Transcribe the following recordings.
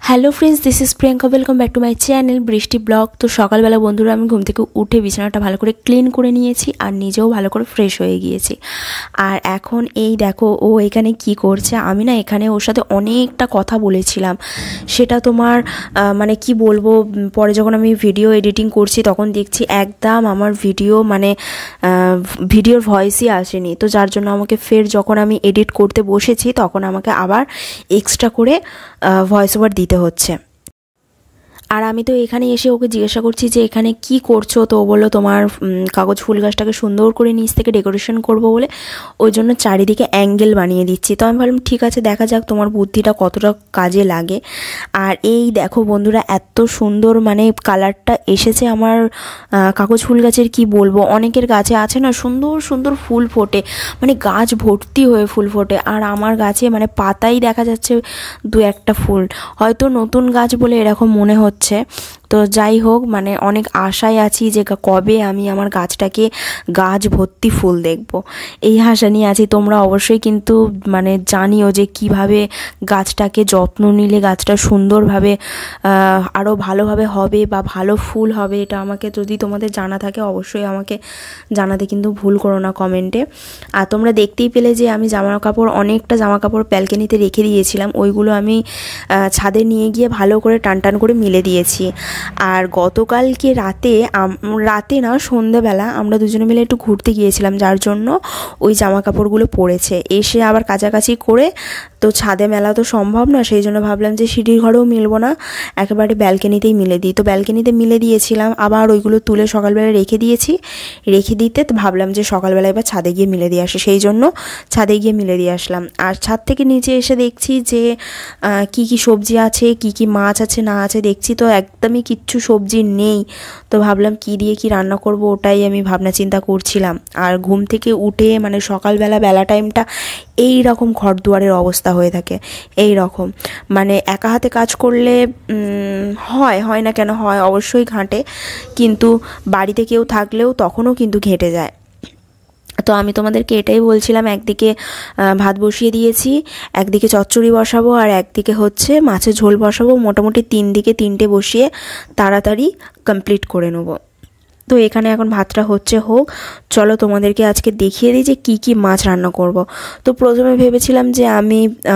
Hello friends, this is Priyanka. Welcome back to my channel Brishti blog. তো সকালবেলা বন্ধুরা আমি ঘুম থেকে উঠে বিছানাটা ভালো করে ক্লিন করে নিয়েছি আর নিজেও ভালো করে ফ্রেশ হয়ে গিয়েছি। আর এখন এই দেখো ও এখানে কি করছে। আমি না এখানে ওর সাথে অনেকটা কথা বলেছিলাম, সেটা তোমার মানে কি বলবো, পরে যখন আমি ভিডিও এডিটিং করছি তখন দেখছি একদম আমার ভিডিওর ভয়েসই আসেনি। তো যার জন্য আমাকে ফের যখন আমি এডিট করতে বসেছি তখন আমাকে আবার এক্সট্রা করে ভয়েস ওভার দিতে হচ্ছে। আর আমি তো এখানে এসে ওকে জিজ্ঞাসা করছি যে এখানে কি করছো, তো ও বললো তোমার কাগজ ফুল গাছটাকে সুন্দর করে নিচ থেকে ডেকোরেশন করব বলে ওই জন্য চারিদিকে অ্যাঙ্গেল বানিয়ে দিচ্ছি। তো আমি ভাবলাম ঠিক আছে, দেখা যাক তোমার বুদ্ধিটা কতটা কাজে লাগে। আর এই দেখো বন্ধুরা, এত সুন্দর মানে কালারটা এসেছে আমার কাগজ ফুল গাছের, কি বলবো। অনেকের গাছে আছে না সুন্দর সুন্দর ফুল ফোটে, মানে গাছ ভর্তি হয়ে ফুল ফোটে, আর আমার গাছে মানে পাতাই দেখা যাচ্ছে দু একটা ফুল। হয়তো নতুন গাছ বলে এরকম মনে হচ্ছে। তো যাই হোক, মানে অনেক আশায় আছি যে কবে আমি আমার গাছটাকে গাছ ভর্তি ফুল দেখব, এই আশা নিয়ে আছি। তোমরা অবশ্যই কিন্তু মানে জানিও যে কিভাবে গাছটাকে যত্ন নিলে গাছটা সুন্দরভাবে আরও ভালোভাবে হবে বা ভালো ফুল হবে। এটা আমাকে যদি তোমাদের জানা থাকে অবশ্যই আমাকে জানাতে কিন্তু ভুল করো না কমেন্টে। আর তোমরা দেখতেই পেলে যে আমি অনেকটা জামা কাপড় ব্যালকনিতে রেখে দিয়েছিলাম, ওইগুলো আমি ছাদে নিয়ে গিয়ে ভালো করে টান করে মিলে দিয়েছি। আর গতকালকে রাতে না সন্ধ্যাবেলা আমরা দুজনে মিলে একটু ঘুরতে গিয়েছিলাম, যার জন্য ওই জামা কাপড়গুলো পড়েছে। এসে আবার কাচাকাচি করে তো ছাদে মেলা তো সম্ভব না, সেই জন্য ভাবলাম যে সিঁড়ির ঘরেও মিলবো না, একেবারে ব্যালকনিতেই মিলে দিই। তো ব্যালকনিতে মিলে দিয়েছিলাম, আবার ওইগুলো তুলে সকালবেলা রেখে দিতে তো ভাবলাম যে সকালবেলা এবার ছাদে গিয়ে মিলে দিয়ে আসি, সেই জন্য ছাদে গিয়ে মিলে দিয়ে আসলাম। আর ছাদ থেকে নিচে এসে দেখছি যে কি কি সবজি আছে, কি কি মাছ আছে না আছে দেখছি, তো একদমই কিচ্ছু সবজি নেই। তো ভাবলাম কি দিয়ে কি রান্না করব, ওটাই আমি ভাবনা চিন্তা করছিলাম। আর ঘুম থেকে উঠে মানে সকালবেলা বেলা টাইমটা এই রকম ঘর দুয়ারের অবস্থা হয়ে থাকে, এই রকম মানে একা হাতে কাজ করলে হয় না কেন, হয় অবশ্যই ঘাঁটে, কিন্তু বাড়িতে কেউ থাকলেও তখনও কিন্তু ঘেঁটে যায়। তো আমি তোমাদেরকে এটাই বলছিলাম, একদিকে ভাত বসিয়ে দিয়েছি, একদিকে চচ্চড়ি বসাবো আর একদিকে হচ্ছে মাছের ঝোল বসাবো। মোটামুটি তিনটে বসিয়ে তাড়াতাড়ি কমপ্লিট করে নেবো। তো এখানে এখন ভাতটা হোক, চলো তোমাদেরকে আজকে দেখিয়ে দিই যে কি কি মাছ রান্না করব। তো প্রথমে ভেবেছিলাম যে আমি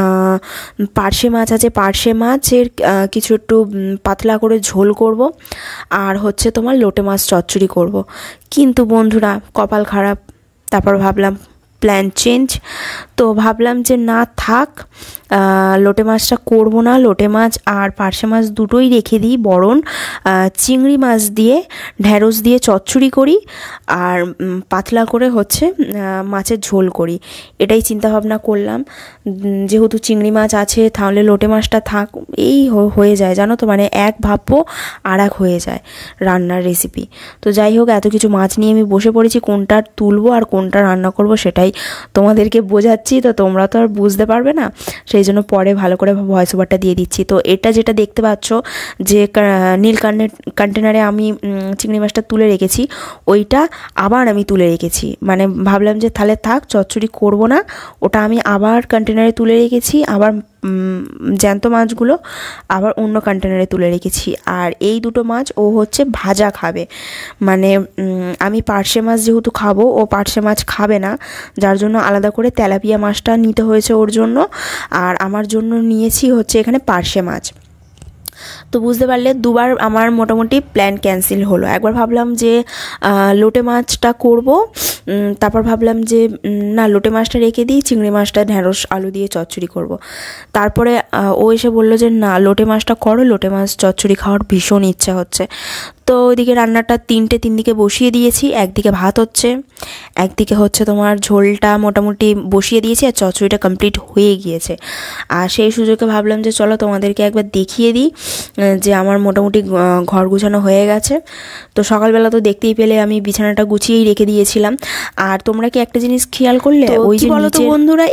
পার্শে মাছ আছে, পার্শে মাছের কিছু একটু পাতলা করে ঝোল করব, আর হচ্ছে তোমার লোটে মাছ চচ্চড়ি করব। কিন্তু বন্ধুরা কপাল খারাপ, তারপর ভাবলাম প্ল্যান চেঞ্জ। তো ভাবলাম যে না থাক, লোটে মাছটা করবো না, লোটে মাছ আর পার্শে মাছ দুটোই রেখে দিই, বরং চিংড়ি মাছ দিয়ে ঢ্যাঁড়স দিয়ে চচ্চড়ি করি আর পাতলা করে হচ্ছে মাছের ঝোল করি, এটাই চিন্তাভাবনা করলাম। যেহেতু চিংড়ি মাছ আছে তাহলে লোটে মাছটা থাক, এই হয়ে যায় জানো তো, মানে এক ভাববো আর এক হয়ে যায় রান্নার রেসিপি। তো যাই হোক, এত কিছু মাছ নিয়ে আমি বসে পড়েছি, কোনটা তুলবো আর কোনটা রান্না করব সেটাই তোমাদেরকে বোঝাচ্ছি, তো তোমরা তো আর বুঝতে পারবে না, সেই জন্য পরে ভালো করে ভয়েস ওভারটা দিয়ে দিচ্ছি। তো এটা যেটা দেখতে পাচ্ছ যে নীল কন্টেনারে আমি চিংড়ি মাছটা তুলে রেখেছি, ওইটা আবার আমি তুলে রেখেছি, মানে ভাবলাম যে তাহলে থাক চচ্চড়ি করব না, ওটা আমি আবার কন্টেনারে তুলে রেখেছি, আবার জ্যান্ত মাছগুলো আবার অন্য কন্টেনারে তুলে রেখেছি। আর এই দুটো মাছ ও হচ্ছে ভাজা খাবে, মানে আমি পার্শে মাছ যেহেতু খাবো, ও পার্শে মাছ খাবে না, যার জন্য আলাদা করে তেলাপিয়া মাছটা নিতে হয়েছে ওর জন্য, আর আমার জন্য নিয়েছি হচ্ছে এখানে পার্শে মাছ। তো বুঝতে পারলে দুবার আমার মোটামুটি প্ল্যান ক্যান্সেল হলো। একবার ভাবলাম যে লোটে মাছটা করব, তারপর ভাবলাম যে না লোটে মাছটা রেখে দিই, চিংড়ি মাছটা ঢ্যাঁড়স আলু দিয়ে চচ্চড়ি করব। তারপরে ও এসে বললো যে না লোটে মাছটা করো, লোটে মাছ চচ্চড়ি খাওয়ার ভীষণ ইচ্ছা হচ্ছে। তো ওইদিকে রান্নাটা তিন দিকে বসিয়ে দিয়েছি, একদিকে ভাত হচ্ছে, একদিকে হচ্ছে তোমার ঝোলটা মোটামুটি বসিয়ে দিয়েছি, আর চচ্চড়িটা কমপ্লিট হয়ে গিয়েছে। আর সেই সুযোগে ভাবলাম যে চলো তোমাদেরকে একবার দেখিয়ে দিই যে আমার মোটামুটি ঘর গুছানো হয়ে গেছে। তো সকালবেলা তো দেখতেই পেলে আমি বিছানাটা গুছিয়েই রেখে দিয়েছিলাম। আর তোমরা কি একটা জিনিস খেয়াল করলে, ওই যে বলো তো বন্ধুরা,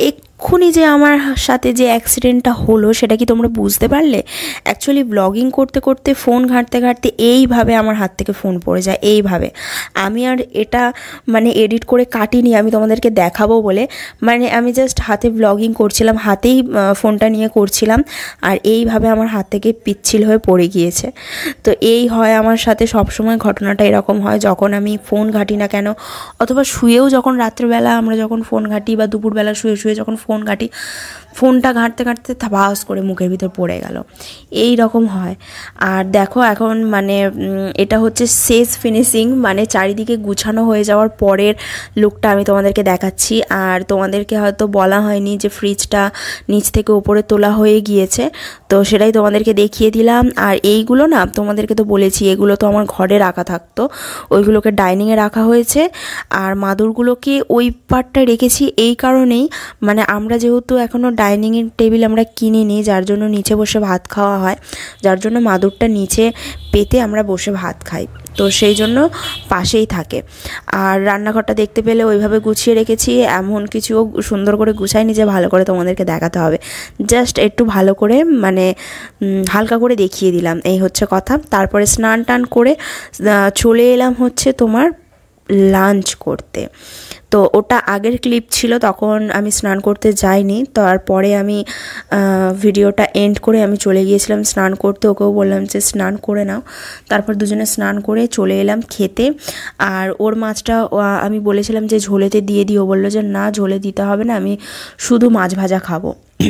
এক্ষুনি যে আমার সাথে যে অ্যাক্সিডেন্টটা হলো সেটা কি তোমরা বুঝতে পারলে? অ্যাকচুয়ালি ব্লগিং করতে করতে ফোন ঘাঁটতে ঘাঁটতে এইভাবে আমার হাত থেকে ফোন পড়ে যায়, এইভাবে। আমি আর এটা মানে এডিট করে কাটিনি আমি তোমাদেরকে দেখাবো বলে, মানে আমি জাস্ট হাতে ব্লগিং করছিলাম, হাতেই ফোনটা নিয়ে করছিলাম, আর এইভাবে আমার হাত থেকে পিচ্ছিল হয়ে পড়ে গিয়েছে। তো এই হয় আমার সাথে সবসময়, ঘটনাটা এরকম হয় যখন আমি ফোন ঘাঁটি না কেন, অথবা শুয়েও যখন রাত্রেবেলা আমরা যখন ফোন ঘাঁটি বা দুপুরবেলা শুয়ে শুয়ে যখন ফোন ঘাঁটি, ফোনটা ঘাঁটতে ঘাঁটতে থাবাস করে মুখের ভিতর পড়ে গেল, এই রকম হয়। আর দেখো এখন মানে এটা হচ্ছে শেষ ফিনিশিং, মানে চারিদিকে গুছানো হয়ে যাওয়ার পরের লুকটা আমি তোমাদেরকে দেখাচ্ছি। আর তোমাদেরকে হয়তো বলা হয়নি যে ফ্রিজটা নিচ থেকে উপরে তোলা হয়ে গিয়েছে, তো সেটাই তোমাদেরকে দেখিয়ে দিলাম। আর এইগুলো না তোমাদেরকে তো বলেছি, এগুলো তো আমার ঘরে রাখা থাকতো, ওইগুলোকে ডাইনিংয়ে রাখা হয়েছে। আর মাদুরগুলোকে ওই পার্টটা রেখেছি এই কারণেই, মানে আমরা যেহেতু এখনও ডাইনিংয়ের টেবিল আমরা কিনিনি, যার জন্য নিচে বসে ভাত খাওয়া হয়, যার জন্য মাদুরটা নিচে পেতে আমরা বসে ভাত খাই, তো সেই জন্য পাশেই থাকে। আর রান্নাঘরটা দেখতে পেলে ওইভাবে গুছিয়ে রেখেছি, এমন কিছুও সুন্দর করে গুছাইনি যে ভালো করে তোমাদেরকে দেখাতে হবে, জাস্ট একটু ভালো করে মানে হালকা করে দেখিয়ে দিলাম, এই হচ্ছে কথা। তারপরে স্নান টান করে চলে এলাম হচ্ছে তোমার লাঞ্চ করতে। তো ওটা আগের ক্লিপ ছিল, তখন আমি স্নান করতে যাইনি, তারপরে আমি ভিডিওটা এন্ড করে আমি চলে গিয়েছিলাম স্নান করতে, ওকেও বললাম যে স্নান করে নাও। তারপর দুজনে স্নান করে চলে এলাম খেতে। আর ওর মাছটা আমি বলেছিলাম যে ঝোলেতে দিয়ে দিও, বললো যে না ঝোলে দিতে হবে না, আমি শুধু মাছ ভাজা খাবো।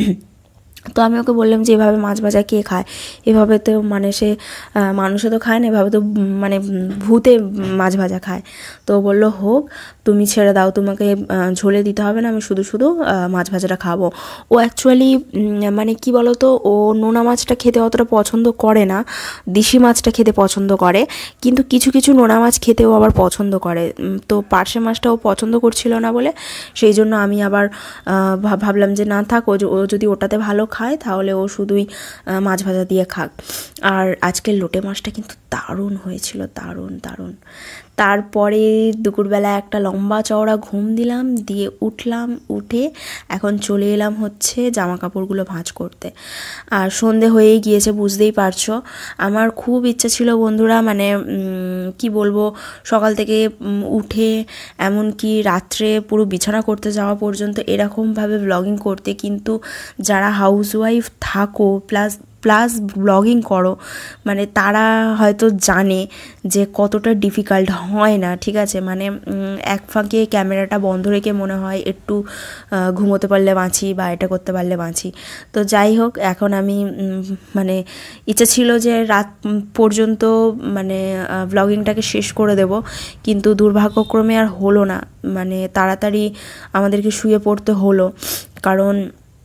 তো আমি ওকে বললাম যে এভাবে মাছ ভাজা কে খায়, এভাবে তো মানে সে মানুষে তো খায় না, এভাবে তো মানে ভূতে মাছ ভাজা খায়। তো বললো হোক, তুমি ছেড়ে দাও, তোমাকে ঝোলে দিতে হবে না, আমি শুধু শুধু মাছ ভাজাটা খাবো। ও অ্যাকচুয়ালি মানে কি বলো তো, ও নোনা মাছটা খেতে অতটা পছন্দ করে না, দেশি মাছটা খেতে পছন্দ করে, কিন্তু কিছু কিছু নোনা মাছ খেতেও আবার পছন্দ করে। তো পার্শে মাছটাও পছন্দ করছিল না বলে সেই জন্য আমি আবার ভাবলাম যে না থাক, ও যদি ওটাতে ভালো খায় তাহলে ও শুধুই মাছ ভাজা দিয়ে খাক। আর আজকের লোটে মাছটা কিন্তু দারুণ হয়েছিল, দারুণ দারুণ। তারপরে দুপুরবেলা একটা লম্বা চওড়া ঘুম দিলাম, দিয়ে উঠলাম, উঠে এখন চলে এলাম হচ্ছে জামা কাপড়গুলো ভাঁজ করতে। আর সন্ধে হয়েই গিয়েছে বুঝতেই পারছো। আমার খুব ইচ্ছা ছিল বন্ধুরা, মানে কি বলবো, সকাল থেকে উঠে এমনকি রাত্রে পুরো বিছানা করতে যাওয়া পর্যন্ত এরকমভাবে ব্লগিং করতে, কিন্তু যারা হাউসওয়াইফ থাকো প্লাস ব্লগিং করো, মানে তারা হয়তো জানে যে কতটা ডিফিকাল্ট হয় না, ঠিক আছে। মানে এক ফাঁকে ক্যামেরাটা বন্ধ রেখে মনে হয় একটু ঘুমোতে পারলে বাঁচি বা এটা করতে পারলে বাঁচি। তো যাই হোক, এখন আমি মানে ইচ্ছা ছিল যে রাত পর্যন্ত মানে ব্লগিংটাকে শেষ করে দেব, কিন্তু দুর্ভাগ্যক্রমে আর হলো না, মানে তাড়াতাড়ি আমাদেরকে শুয়ে পড়তে হলো, কারণ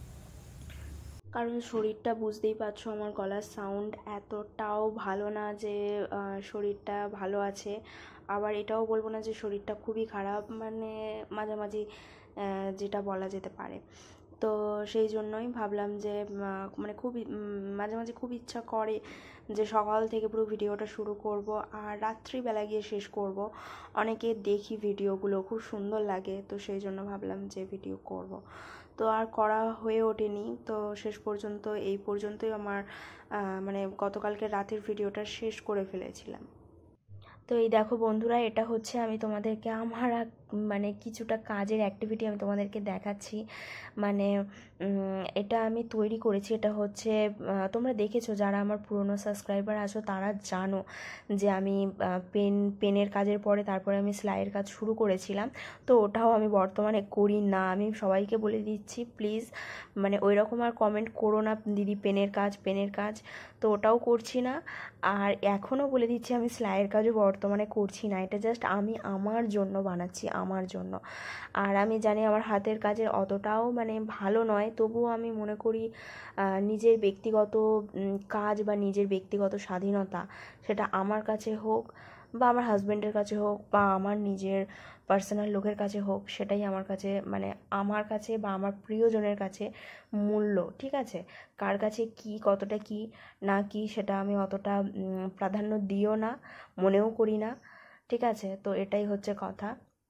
শরীরটা বুঝতেই পারছো, আমার গলার সাউন্ড এতটাও ভালো না যে শরীরটা ভালো আছে, আবার এটাও বলবো না যে শরীরটা খুবই খারাপ, মানে মাঝামাঝি যেটা বলা যেতে পারে। তো সেই জন্যই ভাবলাম যে মানে খুব মাঝে মাঝে খুব ইচ্ছা করে যে সকাল থেকে পুরো ভিডিওটা শুরু করব আর রাত্রিবেলা গিয়ে শেষ করব। অনেকে দেখি ভিডিওগুলো খুব সুন্দর লাগে, তো সেই জন্য ভাবলাম যে ভিডিও করব, তো আর করা হয়ে ওঠেনি। তো শেষ পর্যন্ত এই পর্যন্তই আমার মানে গতকালকে রাতের ভিডিওটা শেষ করে ফেলেছিলাম। তো এই দেখো বন্ধুরা, এটা হচ্ছে আমি তোমাদেরকে আমার মানে কিছুটা কাজের অ্যাক্টিভিটি আমি তোমাদেরকে দেখাচ্ছি। মানে এটা আমি তৈরি করেছি, এটা হচ্ছে তোমরা দেখেছো যারা আমার পুরনো সাবস্ক্রাইবার আছো তারা জানো যে আমি পেনের কাজের পরে তারপরে আমি সেলাইয়ের কাজ শুরু করেছিলাম। তো ওটাও আমি বর্তমানে করি না, আমি সবাইকে বলে দিচ্ছি প্লিজ মানে ওই রকম আর কমেন্ট করো না দিদি পেনের কাজ, তো ওটাও করছি না। আর এখনও বলে দিচ্ছি আমি সেলাইয়ের কাজও বর্তমানে করছি না, এটা জাস্ট আমি আমার জন্য বানাচ্ছি, আমার জন্য। আর আমি জানি আমার হাতের কাজের অতটাও মানে ভালো নয়, তবুও আমি মনে করি নিজের ব্যক্তিগত কাজ বা নিজের ব্যক্তিগত স্বাধীনতা, সেটা আমার কাছে হোক বা আমার হাজব্যান্ডের কাছে হোক বা আমার নিজের পার্সোনাল লোকের কাছে হোক, সেটাই আমার কাছে মানে আমার কাছে বা আমার প্রিয়জনের কাছে মূল্য, ঠিক আছে। কার কাছে কী কতটা কী না কী সেটা আমি অতটা প্রাধান্য দিও না, মনেও করি না, ঠিক আছে। তো এটাই হচ্ছে কথা।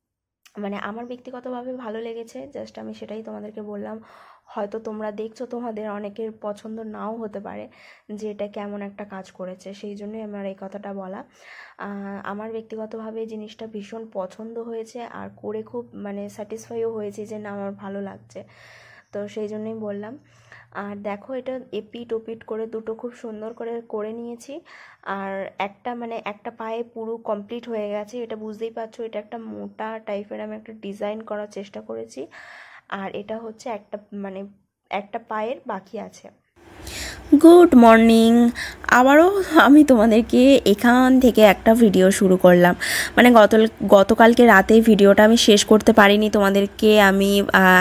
মানে আমার ব্যক্তিগতভাবে ভালো লেগেছে, জাস্ট আমি সেটাই তোমাদেরকে বললাম। হয়তো তোমরা দেখছো, তোমাদের অনেকের পছন্দ নাও হতে পারে যে এটা কেমন একটা কাজ করেছে, সেই জন্যই আমার এই কথাটা বলা। আমার ব্যক্তিগতভাবে জিনিসটা ভীষণ পছন্দ হয়েছে আর করে খুব মানে স্যাটিসফাইও হয়েছে যে না আমার ভালো লাগছে, তো সেই জন্যই বললাম। আর দেখো এটা এপিট ওপিট করে দুটো খুব সুন্দর করে করে নিয়েছি। আর একটা মানে একটা পায়ে পুরো কমপ্লিট হয়ে গেছে, এটা বুঝতেই পারছো এটা একটা মোটা টাইপের আমি একটা ডিজাইন করার চেষ্টা করেছি। আর এটা হচ্ছে একটা মানে একটা পায়ের বাকি আছে। গুড মর্নিং, আবারও আমি তোমাদেরকে এখান থেকে একটা ভিডিও শুরু করলাম। মানে গতকালকে রাতে ভিডিওটা আমি শেষ করতে পারিনি, তোমাদেরকে আমি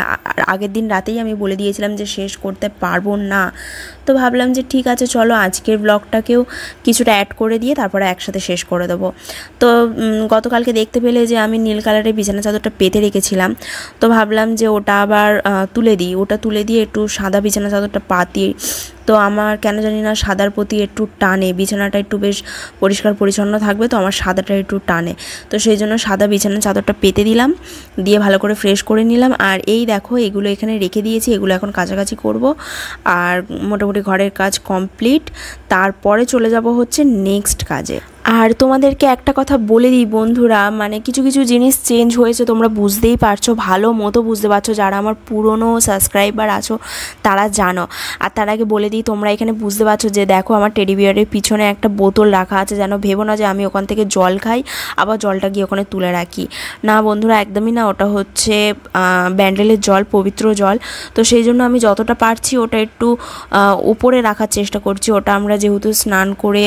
আগের দিন রাতেই আমি বলে দিয়েছিলাম যে শেষ করতে পারবো না। তো ভাবলাম যে ঠিক আছে চলো আজকের ব্লগটাকেও কিছুটা অ্যাড করে দিয়ে তারপরে একসাথে শেষ করে দেবো। তো গতকালকে দেখতে পেলে যে আমি নীল কালারের বিছানা চাদরটা পেতে রেখেছিলাম, তো ভাবলাম যে ওটা আবার তুলে দিই, ওটা তুলে দিয়ে একটু সাদা বিছানা চাদরটা পাতি। তো আমার কেন জানি না সাদার প্রতি একটু টানে, বিছানাটা একটু বেশ পরিষ্কার পরিচ্ছন্ন থাকবে, তো আমার সাদাটা একটু টানে। তো সেই জন্য সাদা বিছানার চাদরটা পেতে দিলাম, দিয়ে ভালো করে ফ্রেশ করে নিলাম। আর এই দেখো এগুলো এখানে রেখে দিয়েছি, এগুলো এখন কাছাকাছি করব। আর মোটামুটি ঘরের কাজ কমপ্লিট, তারপরে চলে যাব হচ্ছে নেক্সট কাজে। আর তোমাদেরকে একটা কথা বলে দিই বন্ধুরা, মানে কিছু কিছু জিনিস চেঞ্জ হয়েছে, তোমরা বুঝতেই পারছো, ভালো মতো বুঝতে পারছো, যারা আমার পুরনো সাবস্ক্রাইবার আছো তারা জানো। আর তার আগে বলে দিই, তোমরা এখানে বুঝতে পারছো যে দেখো আমার টেডি বিয়ারের পিছনে একটা বোতল রাখা আছে, যেন ভেবো না যে আমি ওখান থেকে জল খাই আবার জলটা গিয়ে ওখানে তুলে রাখি। না বন্ধুরা, একদমই না, ওটা হচ্ছে ব্যান্ডেলের জল, পবিত্র জল। তো সেই জন্য আমি যতটা পারছি ওটা একটু উপরে রাখার চেষ্টা করছি। ওটা আমরা যেহেতু স্নান করে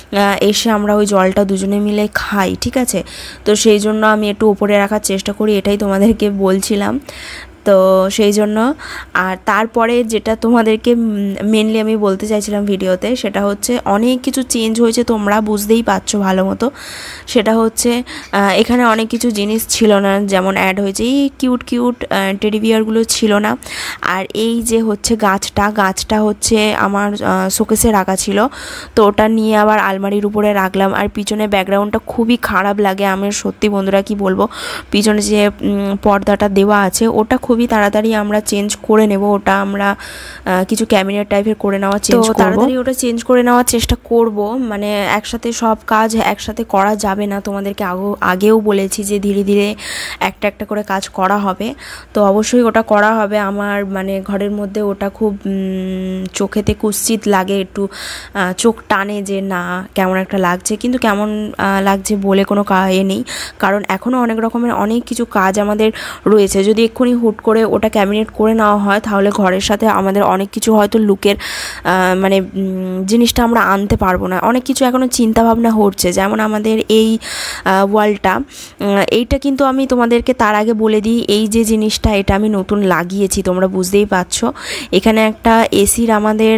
এসে আমরা ওই জলটা দুজনে মিলে খাই, ঠিক আছে, তো সেই জন্য আমি একটু উপরে রাখার চেষ্টা করি, এটাই তোমাদেরকে বলছিলাম। তো সেই জন্য আর তারপরে যেটা তোমাদেরকে মেনলি আমি বলতে চাইছিলাম ভিডিওতে, সেটা হচ্ছে অনেক কিছু চেঞ্জ হয়েছে, তোমরা বুঝতেই পারছো ভালো মতো। সেটা হচ্ছে এখানে অনেক কিছু জিনিস ছিল না, যেমন অ্যাড হয়েছে এই কিউট কিউট টেডি বিয়ারগুলো ছিল না। আর এই যে হচ্ছে গাছটা হচ্ছে আমার শোকেসে রাখা ছিল, তো ওটা নিয়ে আবার আলমারির উপরে রাখলাম। আর পিছনে ব্যাকগ্রাউন্ডটা খুবই খারাপ লাগে, আমি সত্যি বন্ধুরা কি বলবো, পিছনে যে পর্দাটা দেওয়া আছে ওটা খুবই তাড়াতাড়ি আমরা চেঞ্জ করে নেব, ওটা আমরা কিছু ক্যাবিনেট টাইপের করে নেওয়ার চেঞ্জ করব, তাড়াতাড়ি ওটা চেঞ্জ করে নেওয়ার চেষ্টা করব। মানে একসাথে সব কাজ একসাথে করা যাবে না, তোমাদেরকে আগেও বলেছি যে ধীরে ধীরে একটা একটা করে কাজ করা হবে। তো অবশ্যই ওটা করা হবে। আমার মানে ঘরের মধ্যে ওটা খুব চোখেতে কুৎসিত লাগে, একটু চোখ টানে যে না কেমন একটা লাগছে, কিন্তু কেমন লাগছে বলে কোনো নেই, কারণ এখনও অনেক রকমের অনেক কিছু কাজ আমাদের রয়েছে। যদি এক্ষুনি হুট করে ওটা ক্যাবিনেট করে নেওয়া হয় তাহলে ঘরের সাথে আমাদের অনেক কিছু হয়তো লুকের মানে জিনিসটা আমরা আনতে পারবো না, অনেক কিছু এখনও চিন্তাভাবনা হচ্ছে। যেমন আমাদের এই ওয়ালটা, এইটা কিন্তু আমি তোমাদেরকে তার আগে বলে দিই, এই যে জিনিসটা এটা আমি নতুন লাগিয়েছি, তোমরা বুঝতেই পারছো। এখানে একটা এসির আমাদের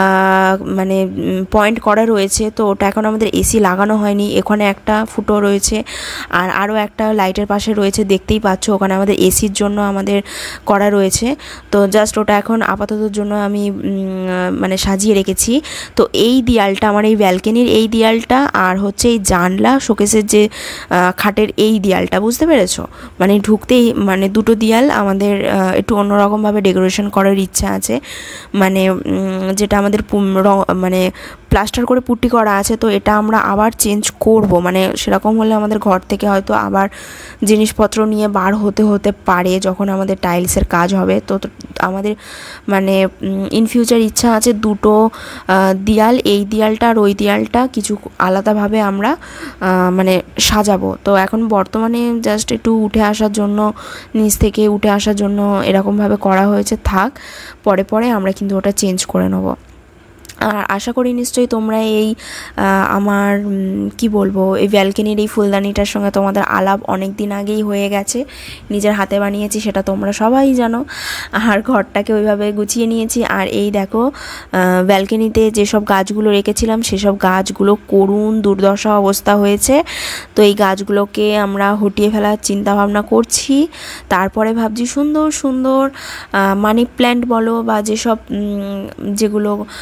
মানে পয়েন্ট করা রয়েছে, তো ওটা এখন আমাদের এসি লাগানো হয়নি, এখানে একটা ফুটো রয়েছে আর আরও একটা লাইটের পাশে রয়েছে, দেখতেই পাচ্ছ ওখানে আমাদের এসির জন্য আমাদের করা রয়েছে। তো জাস্ট ওটা এখন আপাততর জন্য আমি মানে সাজিয়ে রেখেছি। তো এই দেয়ালটা আমার এই ব্যালকনির এই দেয়ালটা আর হচ্ছে এই জানলা শোকেসের যে খাটের এই দেয়ালটা, বুঝতে পেরেছো, মানে ঢুকতেই মানে দুটো দেয়াল আমাদের একটু অন্যরকমভাবে ডেকোরেশন করার ইচ্ছা আছে, মানে যেটা আমাদের মানে প্লাস্টার করে পুট্টি করা আছে, তো এটা আমরা আবার চেঞ্জ করব। মানে সেরকম হলে আমাদের ঘর থেকে হয়তো আবার জিনিসপত্র নিয়ে বার হতে পারে যখন আমাদের টাইলসের কাজ হবে। তো আমাদের মানে ইন ফিউচার ইচ্ছা আছে দুটো দেয়াল, এই দেয়ালটা আর ওই দেয়ালটা কিছু আলাদাভাবে আমরা মানে সাজাবো। তো এখন বর্তমানে জাস্ট একটু উঠে আসার জন্য, নিচ থেকে উঠে আসার জন্য এরকমভাবে করা হয়েছে, থাক, পরে পরে আমরা কিন্তু ওটা চেঞ্জ করে নেবো। আর আশা করি নিশ্চয়ই তোমরা এই আমার কি বলবো, এই ব্যালকনির এই ফুলদানিটার সঙ্গে তোমাদের আলাপ অনেক দিন আগেই হয়ে গেছে, নিজের হাতে বানিয়েছি সেটা তোমরা সবাই জানো। আর ঘরটাকে ওইভাবে গুছিয়ে নিয়েছি। আর এই দেখো ব্যালকনিতে যেসব গাছগুলো রেখেছিলাম সেসব গাছগুলো করুণ দুর্দশা অবস্থা হয়েছে, তো এই গাছগুলোকে আমরা হটিয়ে ফেলার চিন্তা ভাবনা করছি। তারপরে ভাবছি সুন্দর সুন্দর মানি প্ল্যান্ট বলো বা যেসব যেগুলো গাছ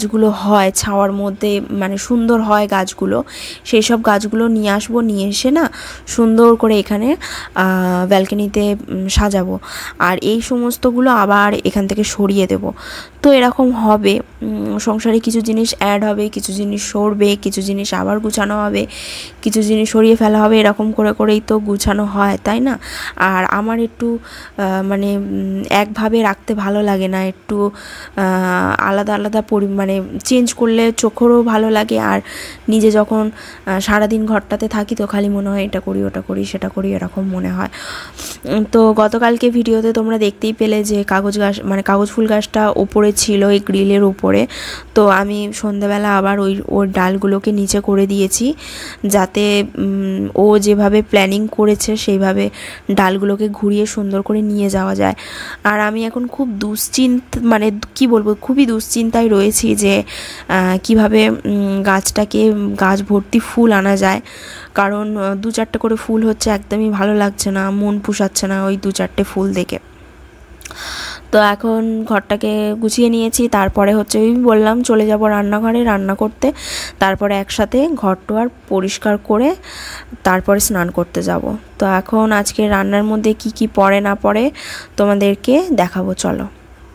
গাছগুলো হয় ছাওয়ার মধ্যে, মানে সুন্দর হয় গাছগুলো, সেই সব গাছগুলো নিয়ে আসবো, নিয়ে এসে না সুন্দর করে এখানে ব্যালকনিতে সাজাবো। আর এই সমস্তগুলো আবার এখান থেকে সরিয়ে দেব। তো এরকম হবে, সংসারে কিছু জিনিস অ্যাড হবে, কিছু জিনিস সরবে, কিছু জিনিস আবার গুছানো হবে, কিছু জিনিস সরিয়ে ফেলা হবে, এরকম করে করেই তো গুছানো হয়, তাই না? আর আমার একটু মানে একভাবে রাখতে ভালো লাগে না, একটু আলাদা আলাদা মানে চেঞ্জ করলে চোখেরও ভালো লাগে। আর নিজে যখন সারাদিন ঘরটাতে থাকি তো খালি মনে হয় এটা করি, ওটা করি, সেটা করি, এরকম মনে হয়। তো গতকালকে ভিডিওতে তোমরা দেখতেই পেলে যে কাগজ গাছ, মানে কাগজ ফুল গাছটা ওপরে ছিল, এই গ্রিলের উপরে। তো আমি সন্ধ্যাবেলা আবার ওর ডালগুলোকে নিচে করে দিয়েছি, যাতে ও যেভাবে প্ল্যানিং করেছে সেইভাবে ডালগুলোকে ঘুরিয়ে সুন্দর করে নিয়ে যাওয়া যায়। আর আমি এখন খুব মানে কি বলবো, খুবই দুশ্চিন্তায় রয়েছি যে কিভাবে গাছ ভর্তি ফুল আনা যায়। কারণ 2-4টে করে ফুল হচ্ছে, একদমই ভালো লাগছে না, মন পুষাচ্ছে না ওই 2-4টে ফুল দেখে। তো এখন ঘরটাকে গুছিয়ে নিয়েছি, তারপরে হচ্ছে ওই বললাম চলে যাব রান্নাঘরে রান্না করতে, তারপরে একসাথে ঘরটোয়ার পরিষ্কার করে তারপরে স্নান করতে যাব। তো এখন আজকে রান্নার মধ্যে কি কি পড়ে না পড়ে তোমাদেরকে দেখাবো, চলো।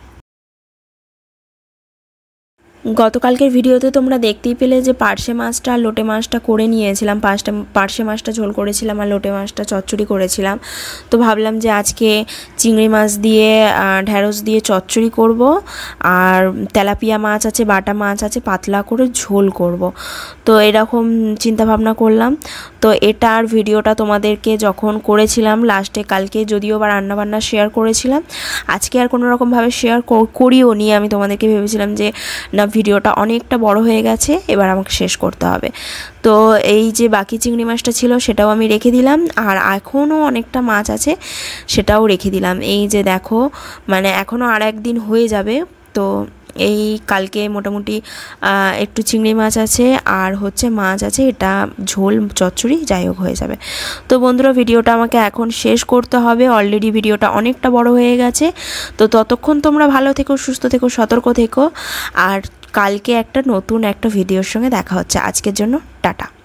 গতকালকের ভিডিওতে তোমরা দেখতেই পেলে যে পার্শে মাছটা আর লোটে মাছটা করে নিয়েছিলাম, পার্শে মাছটা ঝোল করেছিলাম আর লোটে মাছটা চচ্চড়ি করেছিলাম। তো ভাবলাম যে আজকে চিংড়ি মাছ দিয়ে ঢ্যাঁড়স দিয়ে চচ্চড়ি করব, আর তেলাপিয়া মাছ আছে, বাটা মাছ আছে, পাতলা করে ঝোল করব। তো এরকম চিন্তাভাবনা করলাম। তো এটার ভিডিওটা তোমাদেরকে যখন করেছিলাম লাস্টে কালকে, যদিও বা রান্নাবান্না শেয়ার করেছিলাম, আজকে আর কোনো রকমভাবে শেয়ার করিও নি। আমি তোমাদেরকে ভেবেছিলাম যে না, ভিডিওটা অনেকটা বড় হয়ে গেছে, এবার আমাকে শেষ করতে হবে। তো এই যে বাকি চিংড়ি মাছটা ছিল সেটাও আমি রেখে দিলাম, আর এখনও অনেকটা মাছ আছে সেটাও রেখে দিলাম। এই যে দেখো, মানে এখনও আর একদিন হয়ে যাবে। তো এই কালকে মোটামুটি একটু চিংড়ি মাছ আছে আর হচ্ছে মাছ আছে, এটা ঝোল চচ্চড়ি যাই হোক হয়ে যাবে। তো বন্ধুরা, ভিডিওটা আমাকে এখন শেষ করতে হবে, অলরেডি ভিডিওটা অনেকটা বড় হয়ে গেছে। তো ততক্ষণ তোমরা ভালো থেকো, সুস্থ থেকো, সতর্ক থেকো, আর কালকে একটা নতুন একটা ভিডিওর সঙ্গে দেখা হচ্ছে। আজকের জন্য টাটা।